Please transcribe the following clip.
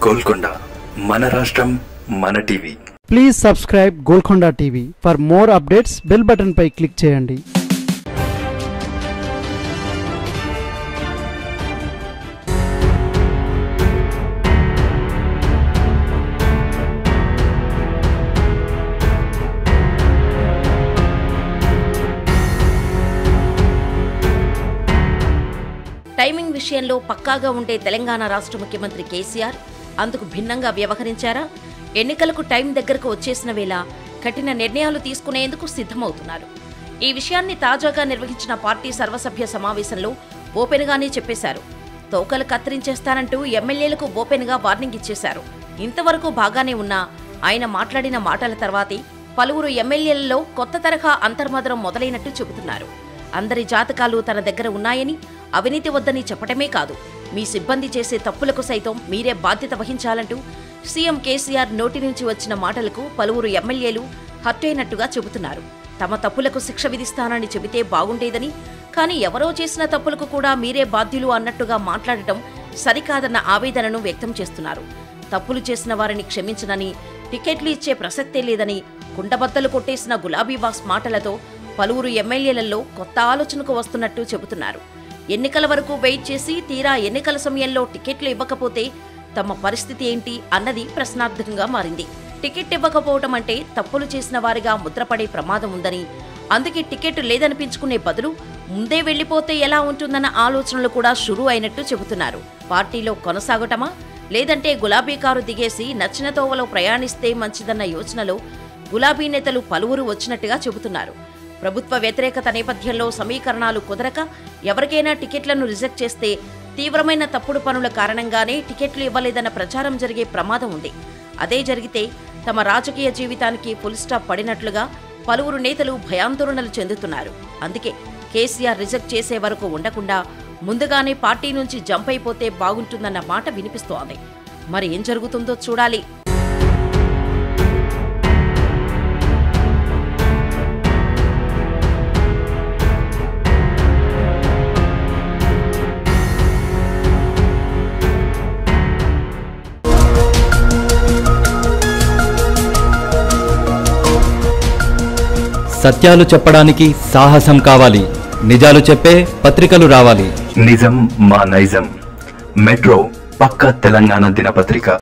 గోల్కొండ మన రాష్ట్రం మన TV. Please subscribe Golconda TV. For more updates bell button పై క్లిక్ చేయండి. టైమింగ్ విషయంలో పక్కాగా ఉండే తెలంగాణ రాష్ట్ర ముఖ్యమంత్రి కేసీఆర్ అందుకు భిన్నంగా వ్యవహరించారా? ఎన్నికలకు టైం దగ్గరకు వచ్చేసిన వేళ కఠిన నిర్ణయాలు తీసుకునేందుకు సిద్ధమవుతున్నారు. ఈ విషయాన్ని తాజాగా నిర్వహించిన పార్టీ సర్వసభ్య సమావేశంలో ఓపెన్గానే చెప్పేశారు. తోకలు కత్తిరించేస్తానంటూ ఎమ్మెల్యేలకు ఓపెన్గా వార్నింగ్ ఇచ్చేశారు. ఇంతవరకు బాగానే ఉన్నా ఆయన మాట్లాడిన మాటల తర్వాతే పలువురు ఎమ్మెల్యేలలో కొత్త తరహా అంతర్మదనం మొదలైనట్టు చెబుతున్నారు. అందరి జాతకాలు తన దగ్గర ఉన్నాయని, అవినీతి వద్దని చెప్పటమే కాదు, మీ సిబ్బంది చేసే తప్పులకు సైతం మీరే బాధ్యత వహించాలంటూ సీఎం కేసీఆర్ నోటి నుంచి వచ్చిన మాటలకు పలువురు ఎమ్మెల్యేలు హర్టైనట్టుగా చెబుతున్నారు. తమ తప్పులకు శిక్ష విధిస్తానని చెబితే బాగుండేదని, కానీ ఎవరో చేసిన తప్పులకు కూడా మీరే బాధ్యులు అన్నట్టుగా మాట్లాడటం సరికాదన్న ఆవేదనను వ్యక్తం చేస్తున్నారు. తప్పులు చేసిన వారిని క్షమించనని, టికెట్లు ఇచ్చే ప్రసక్తే లేదని కుండబద్దలు కొట్టేసిన గులాబీబాస్ మాటలతో పలువురు ఎమ్మెల్యేలలో కొత్త ఆలోచనకు వస్తున్నట్టు చెబుతున్నారు. ఎన్నికల వరకు వెయిట్ చేసి తీరా ఎన్నికల సమయంలో టికెట్లు ఇవ్వకపోతే తమ పరిస్థితి ఏంటి అన్నది ప్రశ్నార్థకంగా మారింది. టికెట్ ఇవ్వకపోవటం అంటే తప్పులు చేసిన వారిగా ముద్రపడే ప్రమాదం ఉందని, అందుకే టికెట్ లేదనిపించుకునే బదులు ముందే వెళ్లిపోతే ఎలా ఉంటుందన్న ఆలోచనలు కూడా షురూ అయినట్టు చెబుతున్నారు. పార్టీలో కొనసాగటమా, లేదంటే గులాబీ కారు దిగేసి నచ్చిన తోవలో ప్రయాణిస్తే మంచిదన్న యోచనలో గులాబీ నేతలు పలువురు వచ్చినట్టుగా చెబుతున్నారు. ప్రభుత్వ వ్యతిరేకత నేపథ్యంలో సమీకరణాలు కుదరక ఎవరికైనా టికెట్లను రిజెక్ట్ చేస్తే తీవ్రమైన తప్పుడు పనుల కారణంగానే టికెట్లు ఇవ్వలేదన్న ప్రచారం జరిగే ప్రమాదం ఉంది. అదే జరిగితే తమ రాజకీయ జీవితానికి ఫుల్ స్టాప్ పడినట్లుగా పలువురు నేతలు భయాందోళనలు చెందుతున్నారు. అందుకే కేసీఆర్ రిజెక్ట్ చేసే వరకు ఉండకుండా ముందుగానే పార్టీ నుంచి జంప్ అయిపోతే బాగుంటుందన్న మాట వినిపిస్తోంది. మరి ఏం జరుగుతుందో చూడాలి. సత్యాలు చెప్పడానికి సాహసం కావాలి. నిజాలు చెప్పే పత్రికలు రావాలి. నిజం మా నైజం. మెట్రో పక్క తెలంగాణ దినపత్రిక.